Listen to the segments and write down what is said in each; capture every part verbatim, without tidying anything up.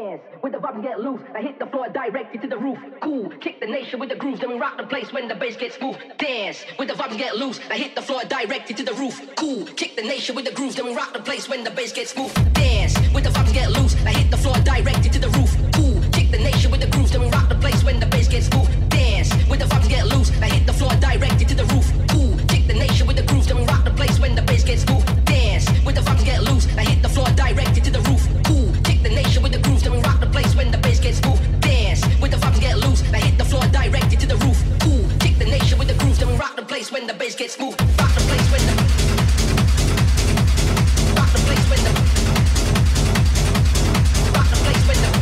Dance with the vibes get loose. I hit the floor directly to the roof. Cool, kick the nation with the grooves. Then we rock the place when the bass gets smooth. Dance with the vibes get loose. I hit the floor directly to the roof. Cool, kick the nation with the grooves. Then we rock the place when the bass gets smooth. Dance with the vibes get loose. I hit the floor directly to the roof. Cool, kick the nation with the grooves. Then we rock the place when the bass gets smooth. Dance with the vibes get loose. I hit the floor directly to the roof. Cool, kick the nation with the grooves. Then we rock the place when the bass gets smooth. Dance with the vibes get loose. I hit the floor directly to the roof. Cool, kick the nation with the grooves. Then we rock the place when the bass gets smooth. Dance with the vibes get loose. I hit the floor directly to the roof. Cool, kick the nation with the grooves. Then we rock the place when the bass gets smooth. Rock the place when the rock the place when the rock the place when the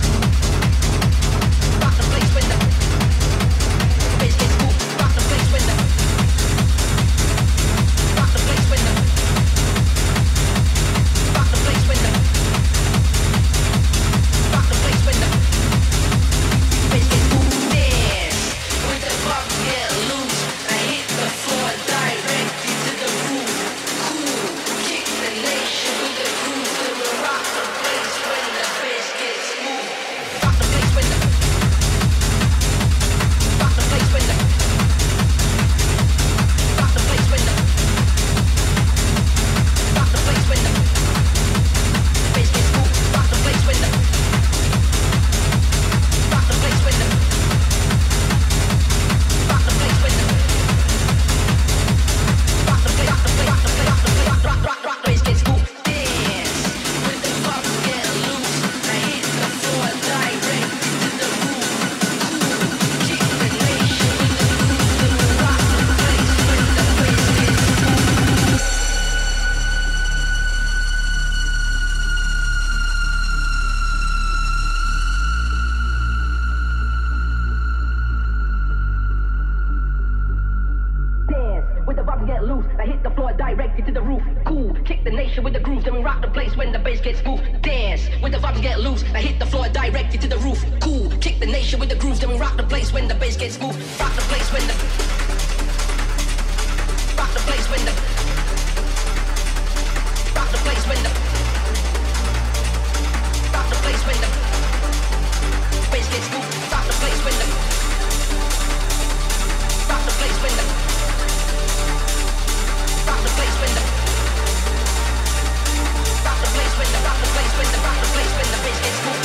rock the place when the bass gets smooth. Rock the place when the rock the place when the rock the place when the rock the place when the bass gets smooth. Dance with the vibes get loose. I hit the floor directly to the roof. Cool, kick the nation with the groove. Then we rock the place when the bass gets smooth. Rock the place when the rock the place when the rock the place when the rock the place when the bass gets smooth. Rock the place when the rock the place when the rock the place when the rock the place, rock the place, rock the place, rock the place, rock, rock, rock, rock, the bass gets smooth. Dance with the vibes get loose. I hit the floor directly to the roof. Cool, kick the nation with the groove. Then we rock the place when the bass gets smooth. Dance with the vibes get loose. I hit the floor directly to the roof. Cool, kick the nation with the grooves. Then we rock the place when the bass gets smooth. Dance with the vibes get loose. I hit the floor directly to the roof. Cool, kick the nation with the grooves. Then we rock the place when the bass gets smooth. Rock the place when the rock the place when the rock the place when the rock the place when the bass gets smooth. Rock the place when the rock the place when the rock the place when the rock the place when the rock the place when the rock the place when the bass gets smooth.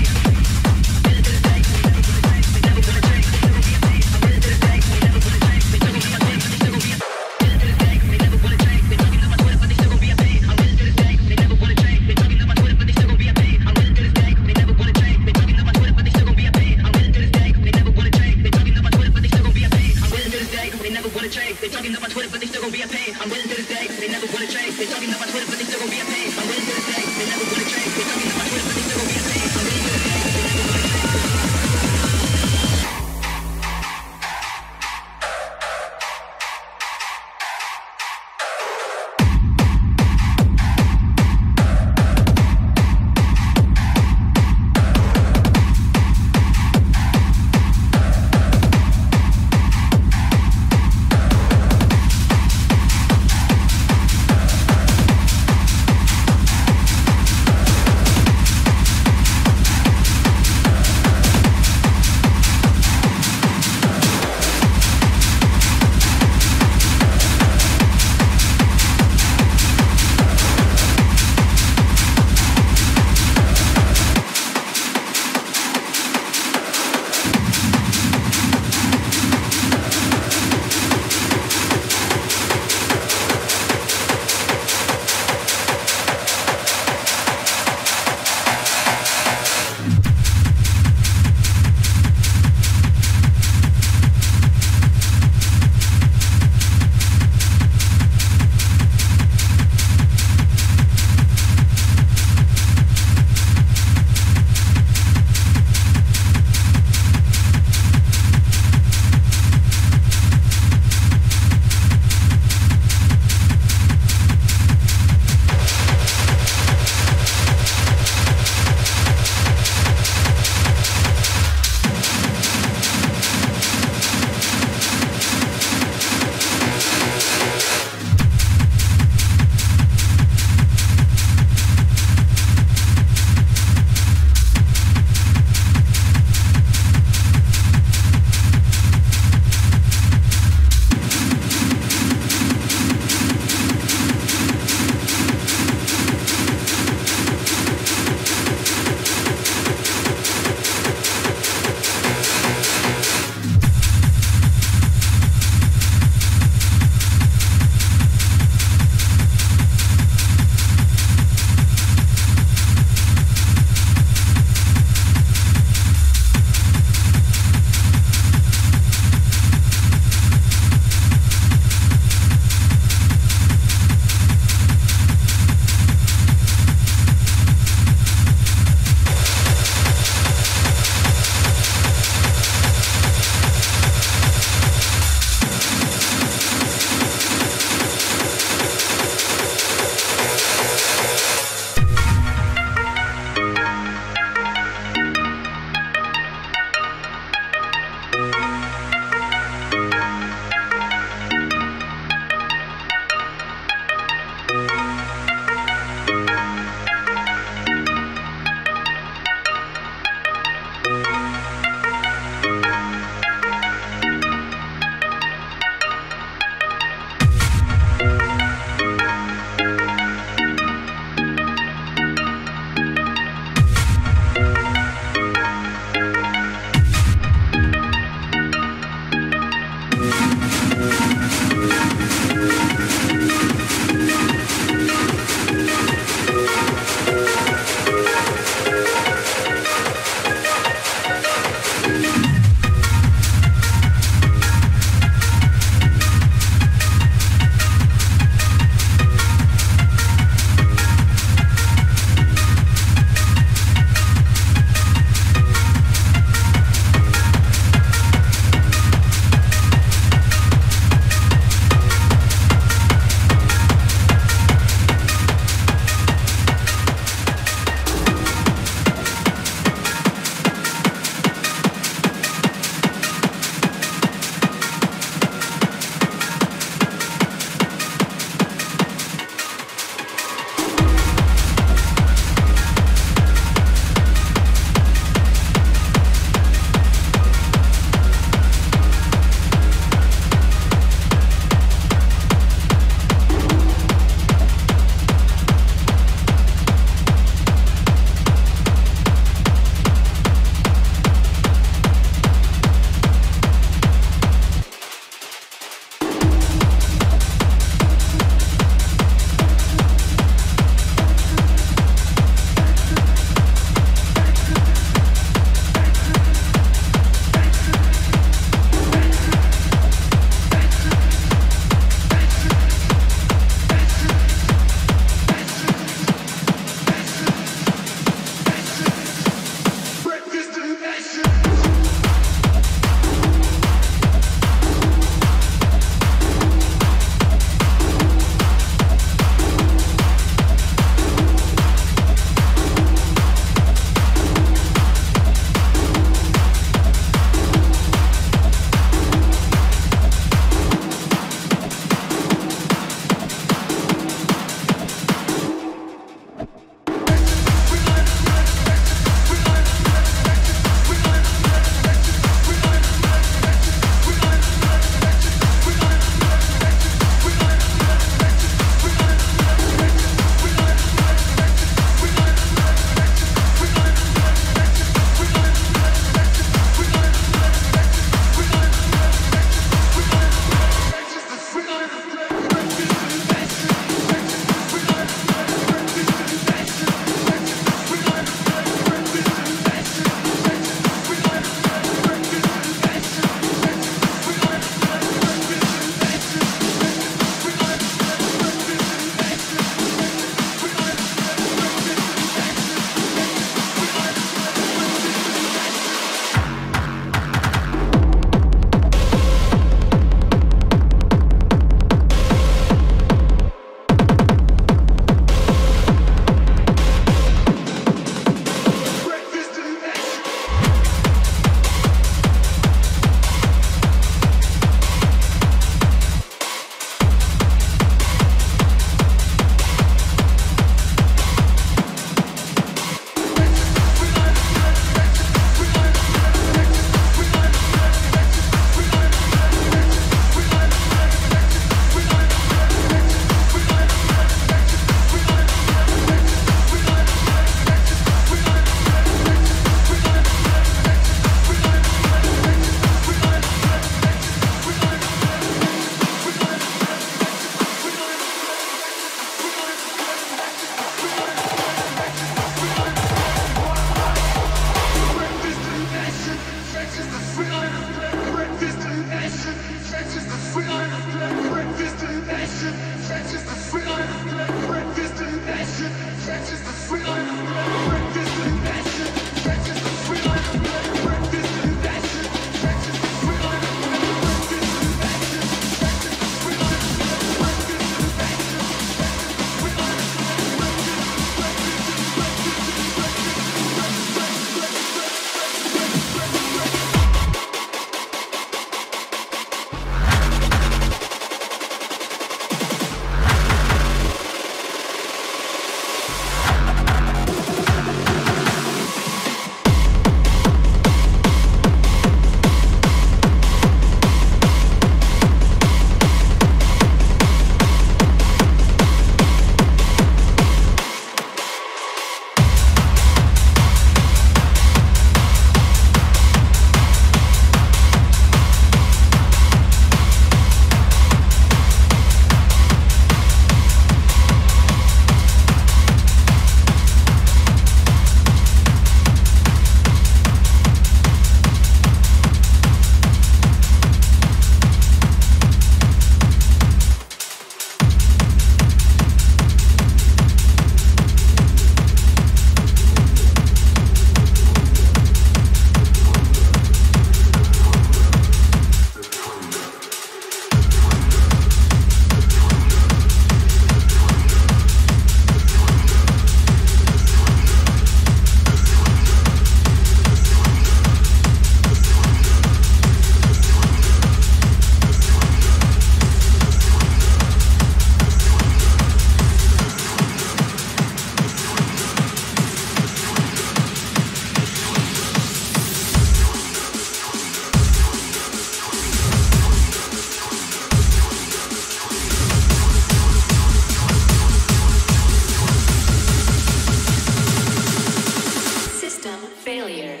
failure.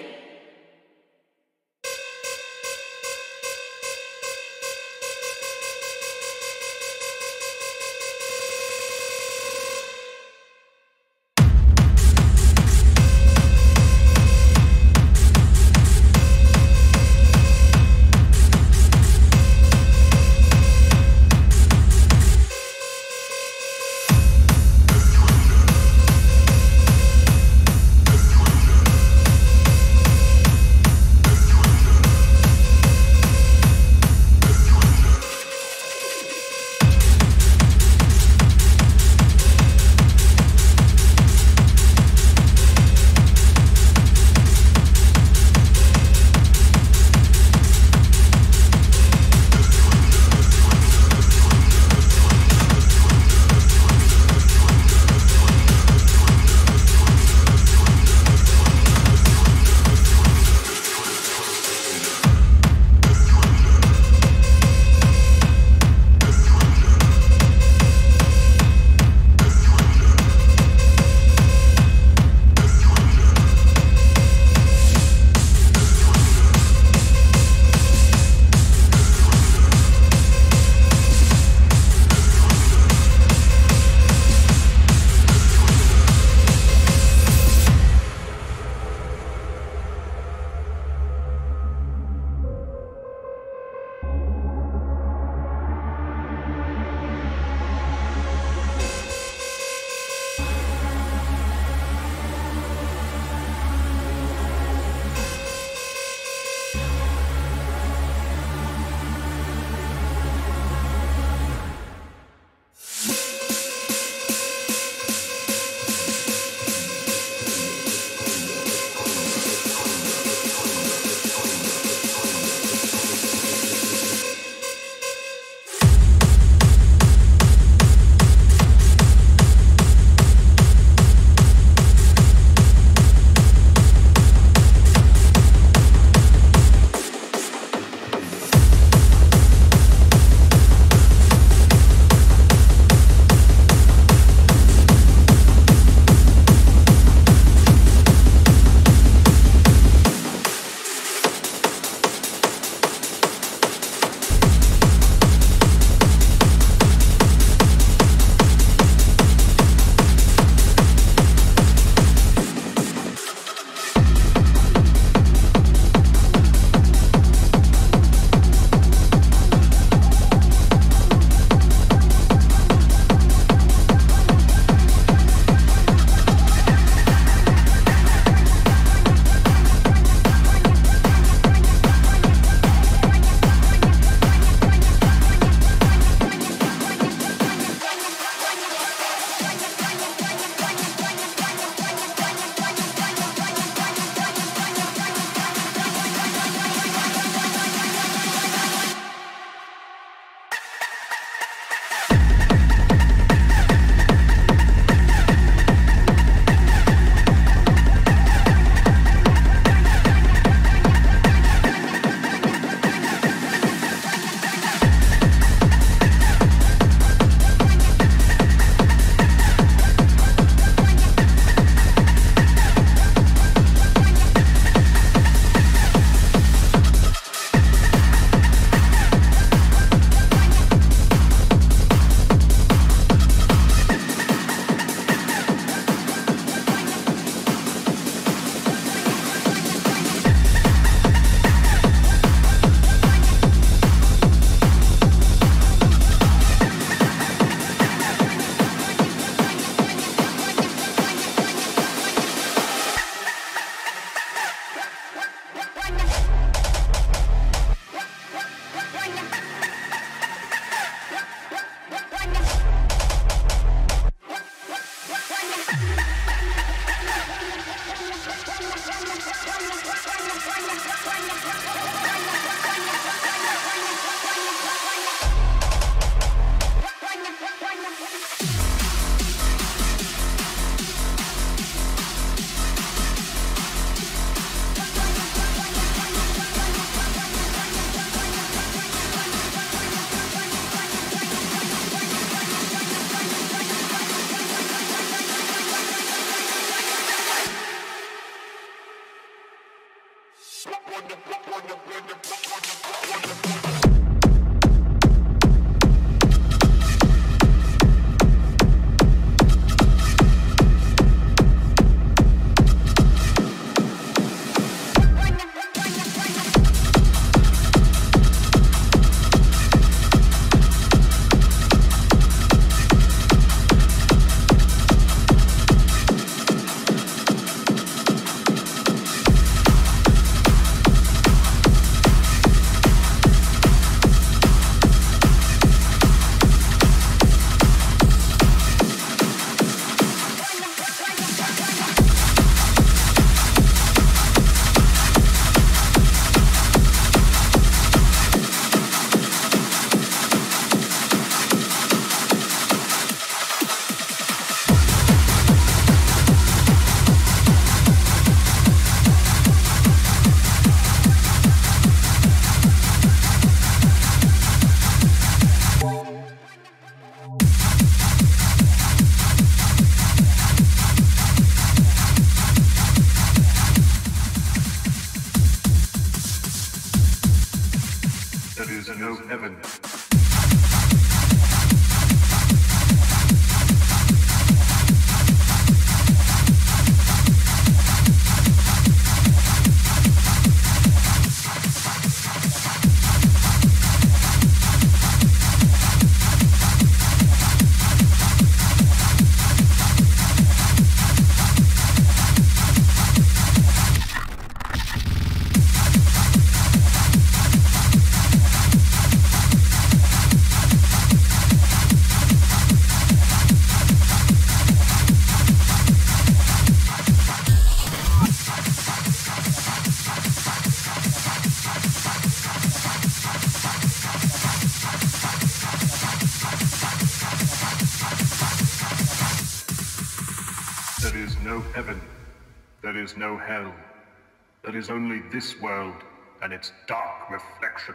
No hell. There is only this world and its dark reflection.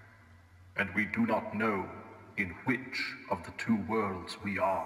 And we do not know in which of the two worlds we are.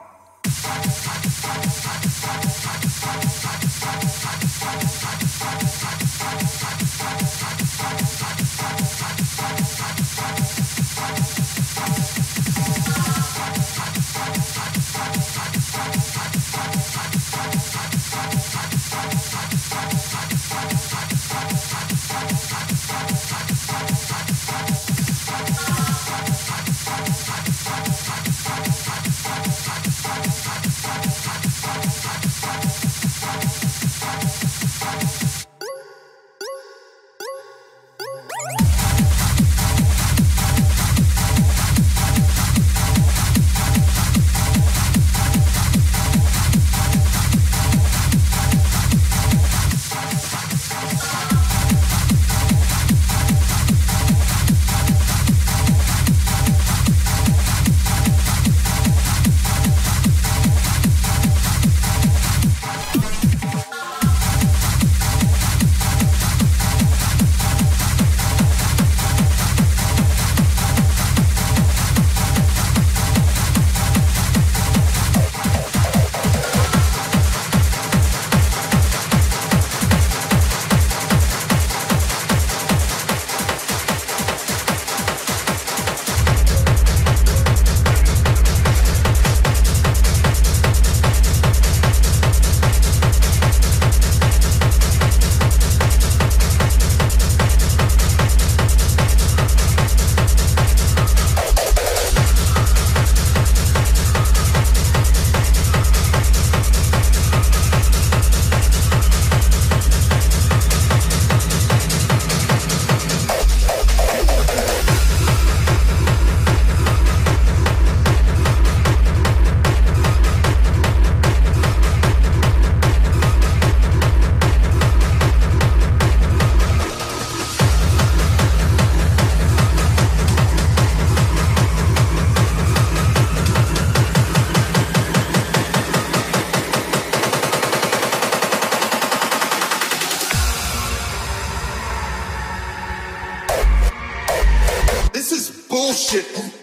bullshit.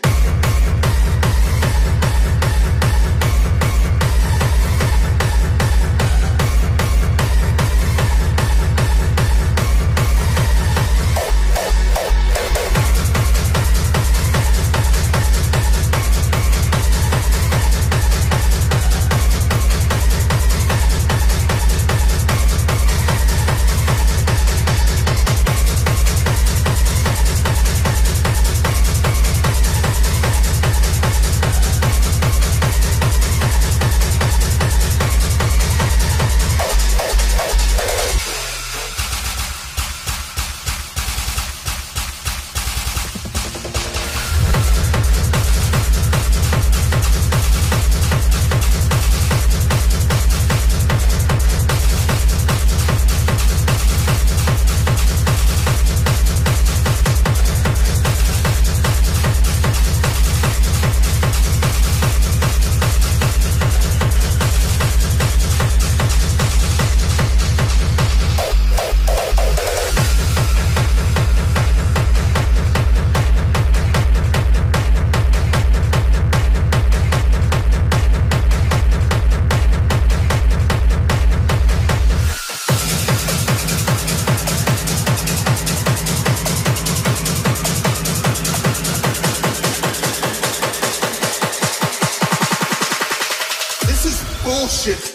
shit.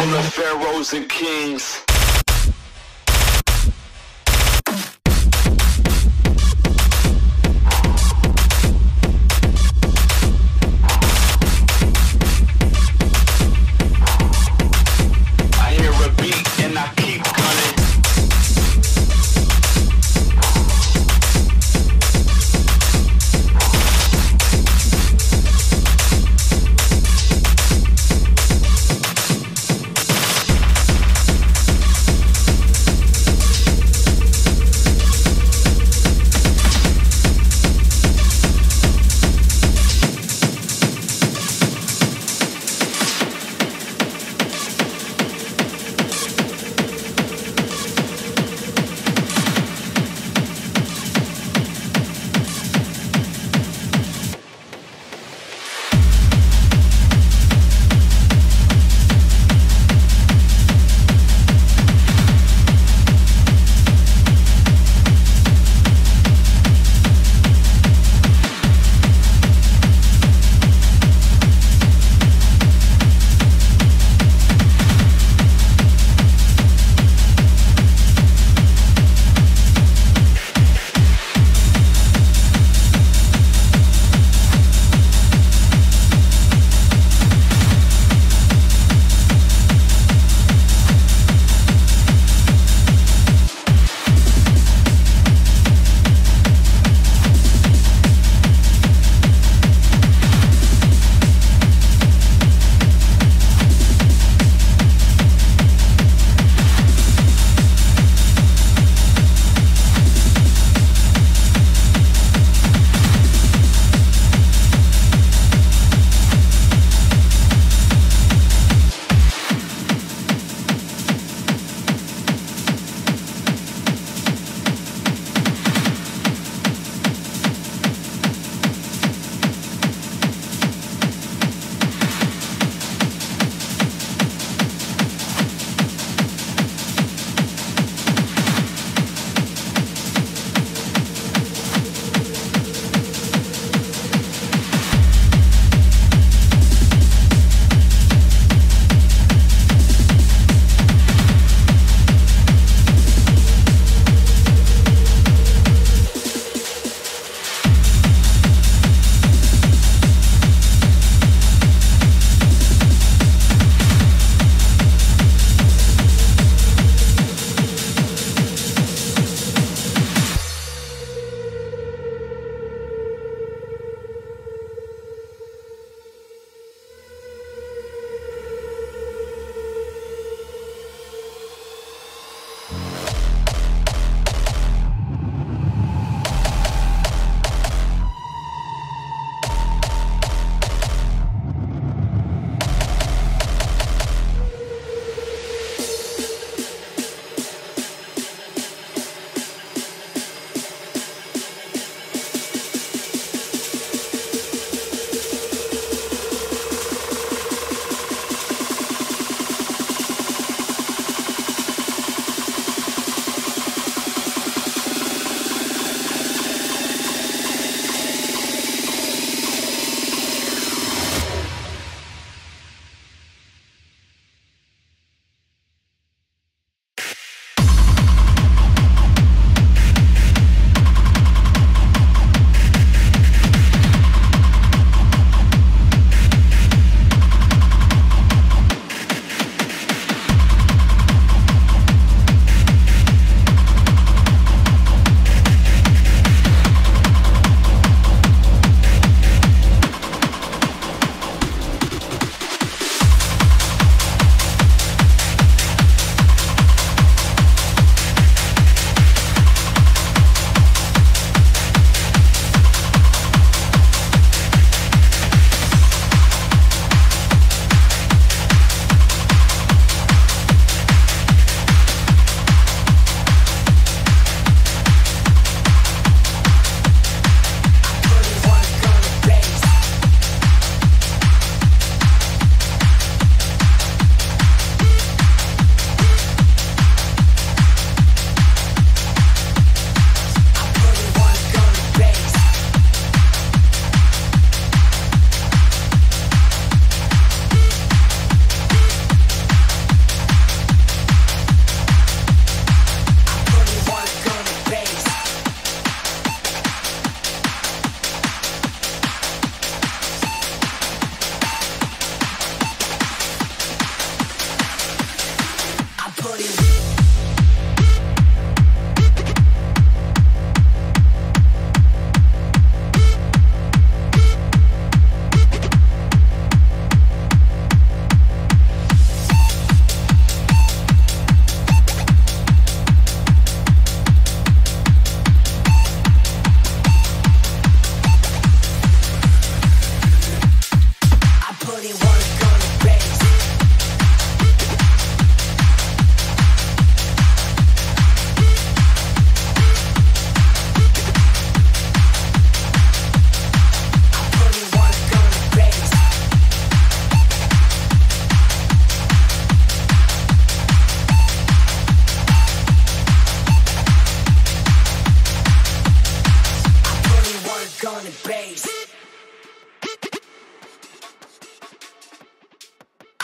full of pharaohs and kings. I hear a beat and I keep gunning.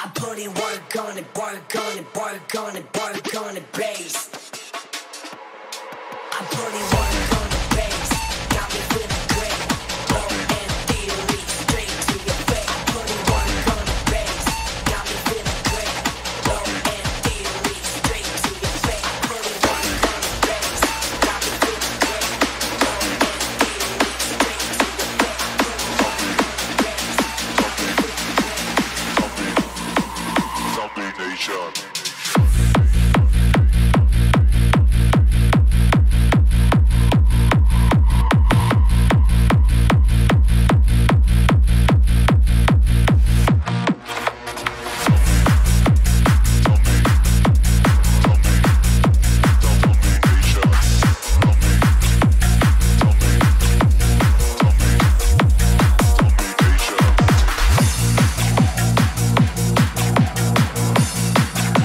I put in work on it, work on it, work on it, work on it, bass. I put in work on the bass, got me feeling great. Low and theory, straight to your face. I put in work on the bass, got me feeling great. Low and theory, straight to your face. I put in work on the bass, got me feeling great. Low and theory, straight to your face. I put in work on the bass, got me feeling great. Zombie Nation. Nation.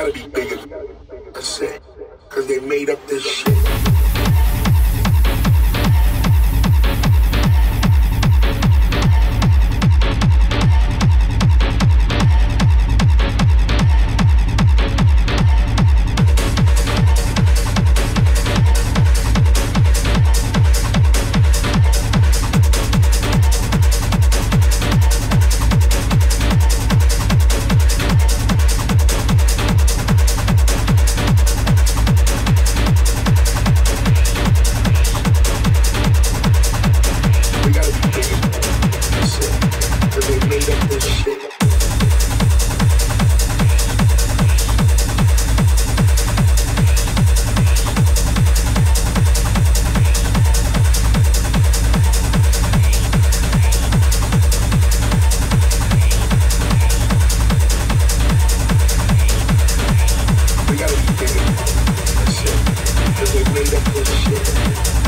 gotta be bigger. That's it. Cause they made up this shit. Cause they made up this shit.